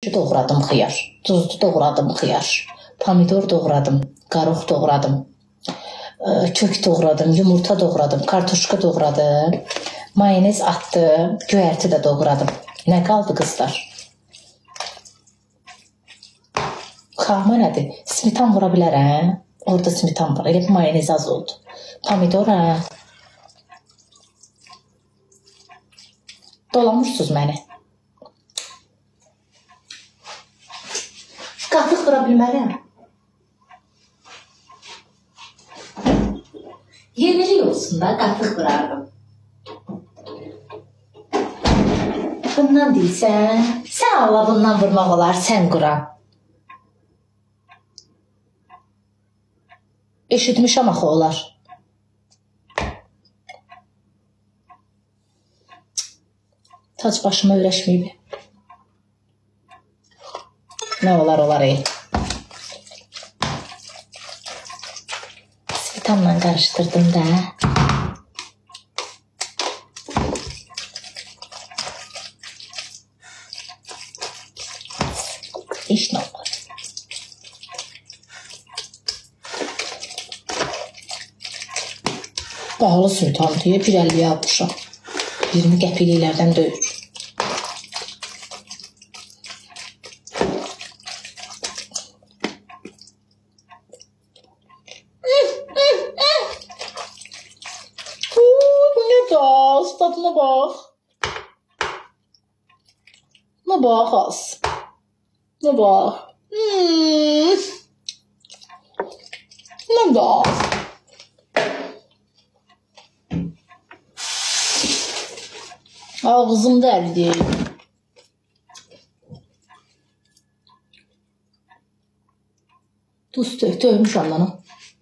doğradım xiyar, duzlu doğradım xiyar, pomidor doğradım, qarıq doğradım, kök doğradım, yumurta doğradım, kartuşka doğradım, mayonez atdım, göyərti də doğradım. Nə qaldı qızlar? Xarma nədir? Smitan vura bilərəm. Orada smitan var. Elə bir mayonez az oldu. Pomidor hə. Dolamırsınız məni. Qatıq vura bilmərəm. Yeməli olsun da qatıq vurardım. Bundan deyilsən, sən Allah bundan vurmaq olar, sən qura. Eşitmişəm axı olar. Tac başıma öyrəşməyib. Nə olar ey. Smitanla qarışdırdım da. Heç nə olmaz. Pahalı smitan deyə 1.50-yə almışam. 20 qəpikliklərdən döyür. Bu ne az, tadına bax. Buna bax az. Buna bax. Buna da az. Ağzım dəldi. Duz döymüş ondan.